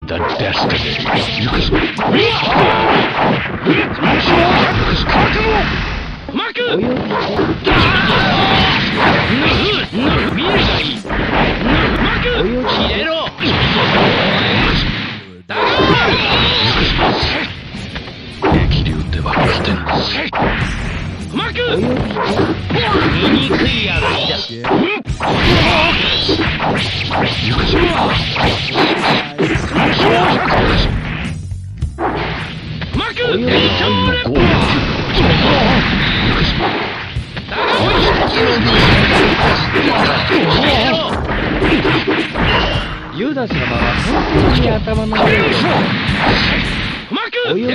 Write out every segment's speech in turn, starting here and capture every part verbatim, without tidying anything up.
the destiny. ユダ様は本当に頭の上をおよび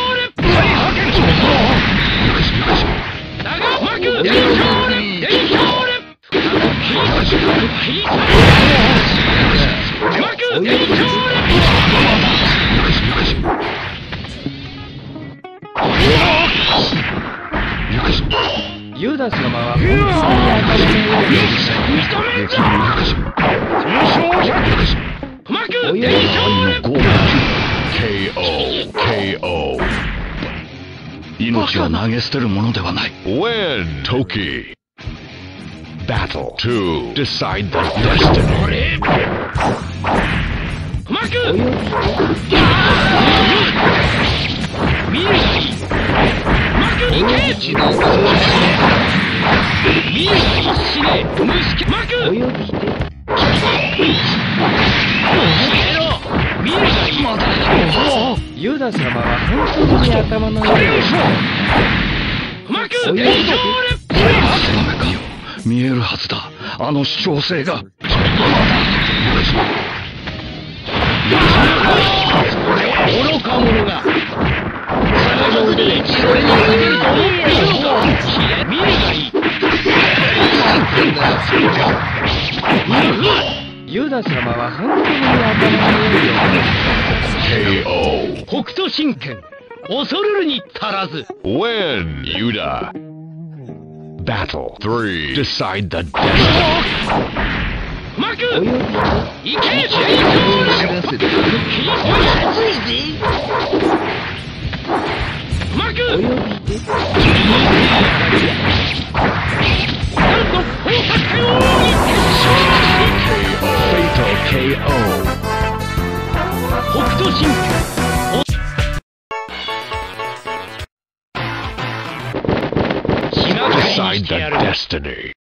ユダ様は本当に頭の上をおよびケーオー ケーオー 命を投げ捨てるものではない。 Win Toki Battle to decide the destiny. ユダ様は本当に頭の上をおよび見えるはずだ。あの小生が。 愚か者がその腕でそれにかけると思っているのか。見るがいい。ユダ様は本当に頭の上をケーオー北斗神拳恐るるに足らず。 Win Yuda Battle three decide the destiny. マクいけいけマクおよび Fatal ケーオー北斗神拳 Decide the destiny.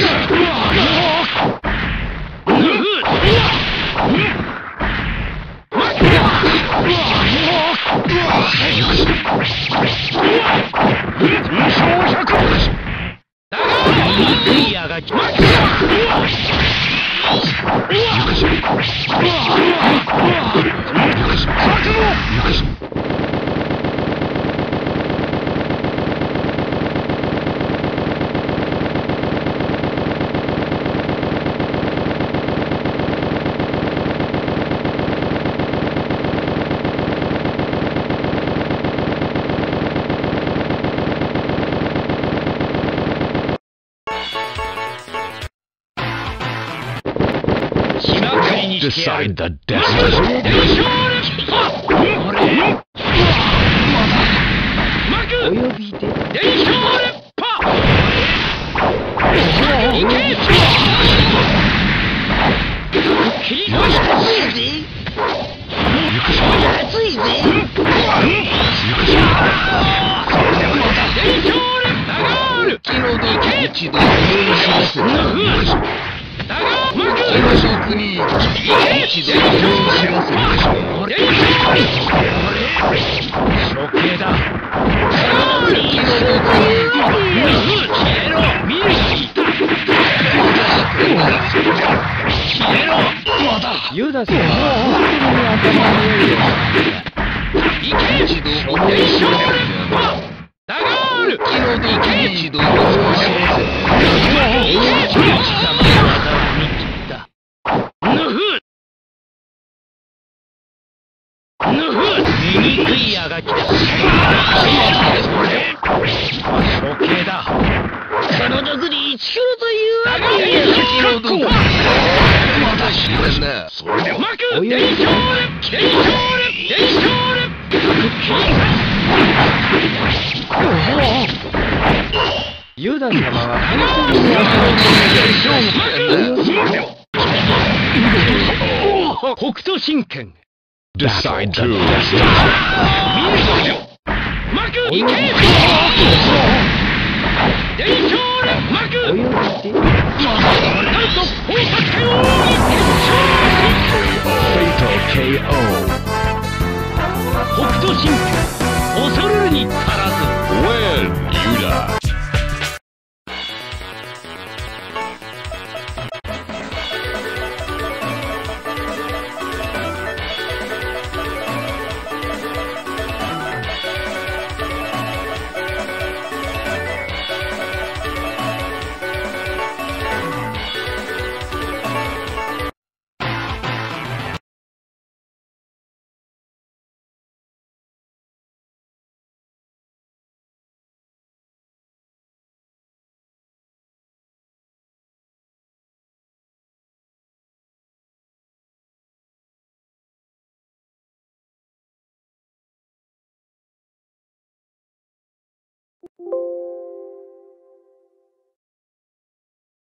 Decide the destiny. およびでユダ様は本当に頭の上を一度思い知らせてダガール一度思い知らせて貴様の技を見切ったヌフヌフ醜いあがきだ処刑だその毒に一キロというわけだ。まだ知らんな。それでマクデイショーユダ様は本当に北斗神拳 Decide to マクいけ伝承マクなんと放射線を Fatal ケーオー北斗神拳恐るるに足らず Win! Yuda!